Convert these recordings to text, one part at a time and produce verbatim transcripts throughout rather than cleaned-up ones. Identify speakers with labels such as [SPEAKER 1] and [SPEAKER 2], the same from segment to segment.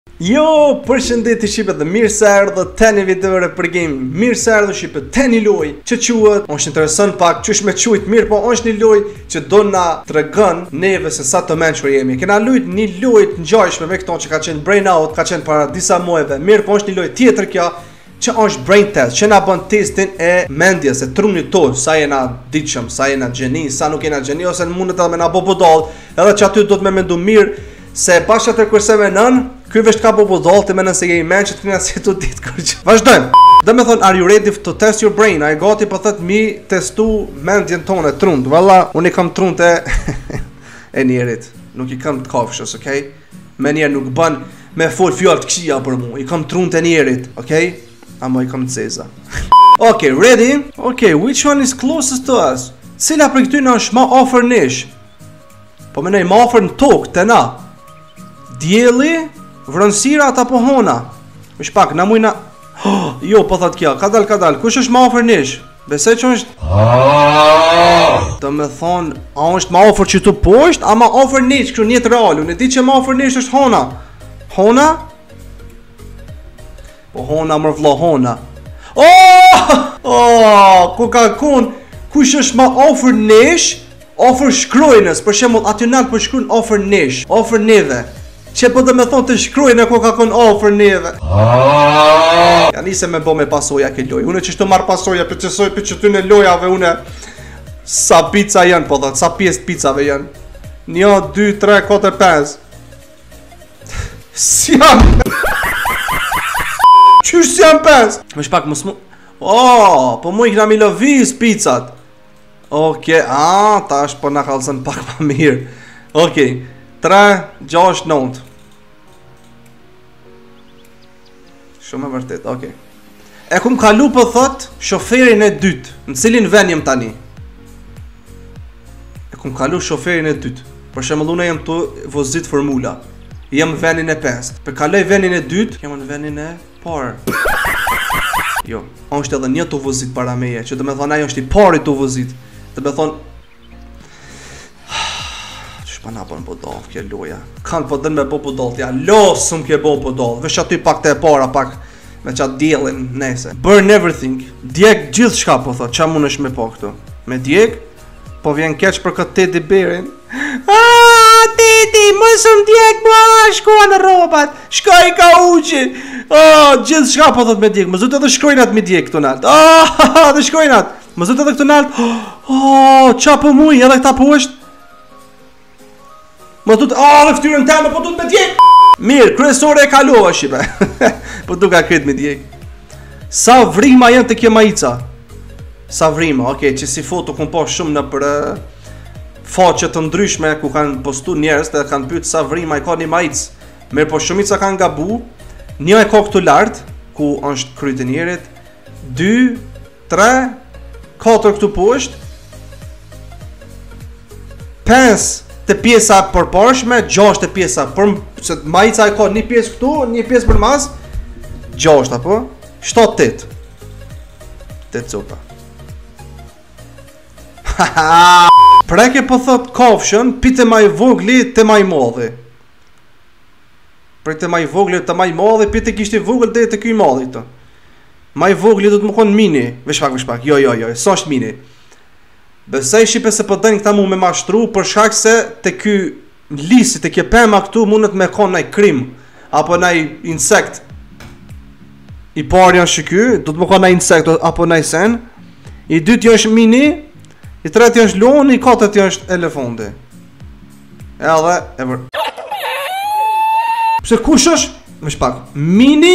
[SPEAKER 1] Jo, përshëndetje shqipe dhe mirë se erdhë te një videore për game. Mirë se erdhë shqipe te një loj që quhet, është interesant pak qysh me qujt mirë, po është një loj që do na tregon neve se sa të mençur jemi. Kena lujt një lojë të ngjashme me këto që ka qenë Brain Out, ka qenë para disa muajve. Mirë, po është një lojë tjetër kjo që është Brain Test, që na bën testin e mendjes, e trunit tonë, sa jena ditshëm, sa jena gjeni, sa nuk jena gjeni, ose mundet edhe me na bo budall, edhe që aty do të me mendu mirë se bashkë atë kërse me nën, ky vesh ka bo budall, të menën se je i menç që të këna si të ditë kërgjë. Vazhdojmë! Dhe me thonë, are you ready to test your brain? A e gati për thët mi testu mendjen tonë e trund. Valla, unë i kam trund e e njerit. Nuk i kam të kafshës, okej? Okay? Me njerë nuk bën me fol fjallë të këshia për mu. I kam trund e njerit, okej? Okay? Ama i kam të ceza. Ok, ready? Ok, which one is closest to us? Cila për këty në është ma ofër nish? Po menej, ma ofër në tokë, të na. Djeli, vronësirat apo hona? Mish pak, na mujna... Oh, jo, po thot kjo, ka dal, ka dal. Kush është ma ofër nish? Besej që është... Të me thonë, a është ma ofër që tu poshtë, a ma ofër nish, kështu njetë realu. Në di që ma ofër nish është hona. Hona? Po hona mërë vlo hona. Oh! Oh! Ku ka kun? Kush është ma ofër nish? Ofër shkrujnës, për shembull aty nalt po shkruan ofër nish, ofër neve. Që po dhe me thonë të shkrujnë e ku ka kun ofër neve. Ja nise me bo me pasoja ke loj. Une që shtu marrë pasoja për qësoj për që ty në lojave une sa pizza janë po dhe, sa pjesë pizzave janë. Një, dy, tre, katër, pesë. Si janë? Qysh si janë pesë? Më shpak më smu... Oh, po mu i këna mi lëviz pizzat. Oke, a, ta është po nga kalëzën pak pa mirë. Oke, tre, gjasht, nënt. Shumë e vërtet, oke. E kum kalu për thot, shoferin e dytë. Në cilin ven jem tani? E kum kalu shoferin e dytë. Për shembull unë jem të vozit formula. Jem venin e pestë. Për kaloj venin e dytë, jem në venin e parë. Jo, është edhe një të vozit para meje, që të me thonë ajo është i pari të vozit. Të me thonë... Qështë pa na bën budall, kje loja. Kanë po dën me bo budall, tja losëm kje bo budall. Vesh aty pak të e para, pak me qatë djelin nese. Burn everything. Djek gjithë shka po thot, qa mund është me po këtu? Me djek, po vjen keq për këtë teti berin. Aaaa, teti, mësëm djek, mua, shkoa në robat, shkoj ka uqin. Oh, gjithë shka po thot me djek, më zut edhe shkrojnat me djek këtu nalt. Oh, dhe shkrojnat. Më zut edhe këtu nalt. Oh, qa po muj, edhe këta po është. Më zut, oh, dhe ftyrën teme, po du të me djek. Mirë, kryesore e kalova, shipe. Po du ka kret me djek. Sa vrima jenë të kje majica? Sa vrima, okej, që si foto kun po shumë në për faqet të ndryshme ku kanë postu njerës dhe kanë pyet sa vrima i ka një majic. Mirë, po shumica kanë gabu. Një e ka këtu lartë, ku është kryt e njerit. Dy, tre, katër këtu poshtë. Pesë të pjesa përparshme, gjashtë të pjesa për se majica e ka një pjesë këtu, një pjesë për mas. Gjashtë apo? Shtat tet. Tet copa. Preke po thot kafshën, pite ma i vogli të ma i modhi. Për të ma i vogli të ma i modhi, pite kishti vogli dhe të kuj modhi të. Ma i vogli do të më konë mini. Vesh pak, vesh pak, jo, jo, jo, sa është mini. Besej shipe se përdojnë këta mu me mashtru, për shkak se të kuj lisi, të kje pema këtu mundet me konë naj krim, apo naj insekt. I pari janë shiky, do të më konë naj insekt, apo naj sen. I dytë janë është mini, i tretë janë është loni, i katët janë është elefanti. Edhe, e vërë. Pse kush është? Më shpak. Mini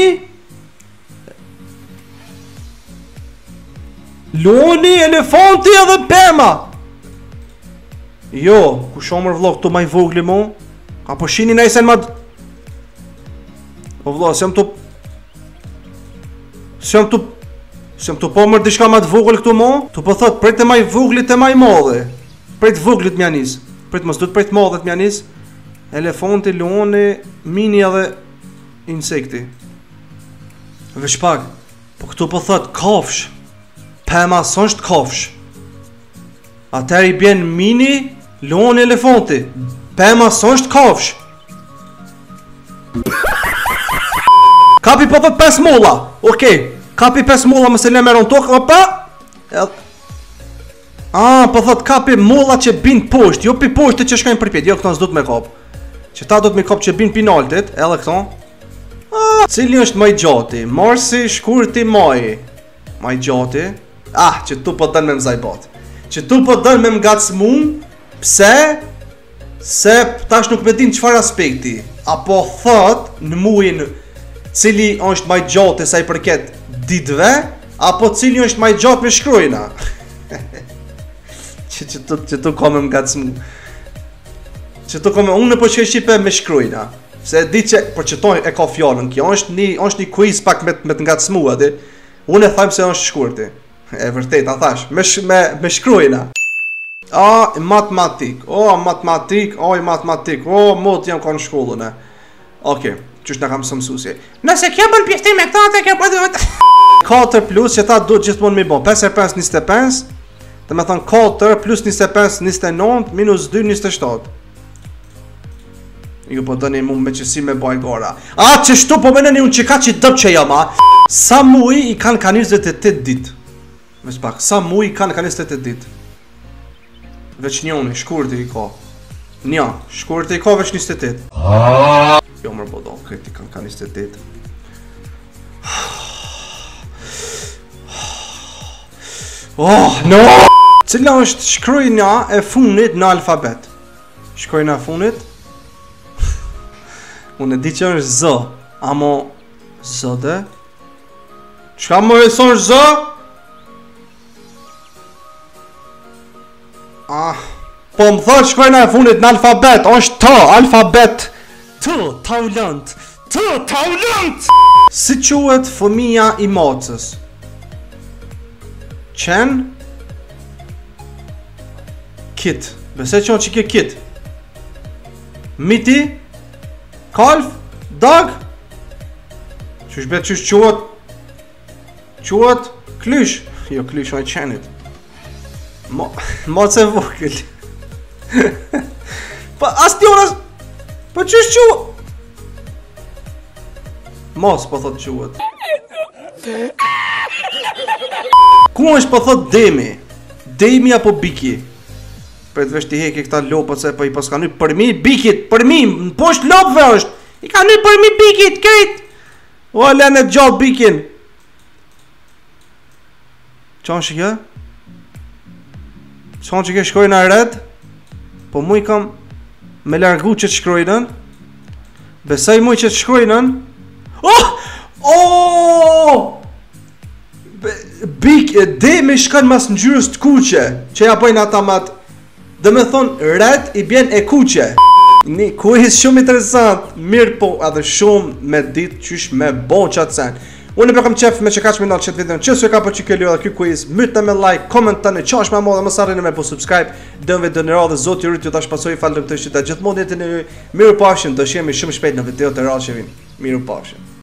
[SPEAKER 1] loni, elefanti edhe pema. Jo, ku shomër vlog këtu ma i vogli mu? Apo shini nejsen ma... O vlog, se jam të... Se jam të... Se jam të po mërë dishka ma të vogli këtu mu? Të po thot, prej të ma i vogli të ma i modhe. Prej të vogli të mja nis. Prej të mos du të prej të modhe të mja nis. Elefanti, loni, mini edhe insekti. Vesh pak. Po këtu po thot, kafsh. Pema s'është kafsh. Atër i bjen mini, loni, elefanti. Pema s'është kafsh. Kapi po thot pesë molla. Okej. Kapi pesë molla më se le meron tokë. Opa. Ah, po thot kapi molla që bin poshtë, jo pi poshtë që shkojnë për pjet. Jo, këto s'do të më kap. Që ta do të më kap që bin pinaltit, edhe këto. Ah, cili është më i gjati? Marsi, shkurti, maji. Më i gjati. Ah, që tu po dën me mzajbat. Që tu po dën me mgacmu. Pse? Se tash nuk me din çfarë aspekti. Apo thot në muin cili është më i gjatë sa i përket ditëve, apo cili është më i gjatë me shkruajna. Që që të që të kam ngacmu. Që të kam unë po çoj shipe me shkruajna. Se di që për çetoj e ka fjalën kjo, është një është një quiz pak me me të ngacmu atë. Unë e them se është shkurti. E vërtet, a thash, me sh, me me shkruajna. A, matematik, o, matematik, o, matematik, o, mot jam ka në shkollën e. Okej, qysh në kam së mësusi. Nëse kjo bën pjestim me këta, të kjo për katër plus, që ta do gjithmonë mi bon, pesë e pesë, njëzet e pesë, dhe me thënë katër plus njëzet e pesë, njëzet e nëntë, minus dy, njëzet e shtatë. Ju po dëni mu me qësi me baj gara. A, që shtu po meneni unë që ka që dëp që jam, a. Sa muj i kanë ka njëzet e tetë dit. Ves pak, sa muj i kanë ka njëzet e tetë dit. Veç njoni, shkurti i ka. Nja, shkurti i ka veç njëzet e tetë. Jo mërë bodo, këti kanë ka njëzet e tetë. Oh, no! Cila është shkrujna e funit në alfabet? Shkrujna e funit? Unë e di që është zë. Amo, zë dhe? Qka më e thonë zë? Ah, po më thërë shkrujna e funit në alfabet, është të, alfabet. Të, taullant. Të, taullant! Si quhet fëmija i macës? Qen? Kit. Bese që që ke kit? Miti? Kalf? Dag? Qysh bet qysh quhet? Quhet? Klysh? Jo, klysh o e qenit. Ma, macë e vogël. Pa, as tjonas... Pa qysh quhet? Mas po thot quhet. Ku është po thot demi? Demi apo biki? Për të vesh t'i heki këta lopët se po i pas ka një përmi bikit, përmi, në poshtë lopëve është. I ka një përmi bikit, krejt. O, lene gjatë bikin. Qa në shikë? Qa në që ke shkojnë a red? Po mu i kam me largu që të shkrojnën. Besaj mu i që të shkrojnën. Oh! Oh! Bik, dhe me shkan mas në gjyrës të kuqe, që ja pojnë ata matë, dhe me thonë, red i bjen e kuqe. Një quiz shumë interesant, mirë po edhe shumë me ditë qysh me bon qatë sen. Unë e kam qef me që ka që minat qëtë videon, që su e ka për që kjo edhe kjo quiz, mytë me like, komentani, qash me mo dhe më sarrini me po subscribe, dhe në video në ra dhe zotë i rritë ju ta shpasoj i falë të këtë qyta gjithmonë jetë në mirë pashën, do shemi shumë shpejt në video të ra që vinë. Mirë pashën.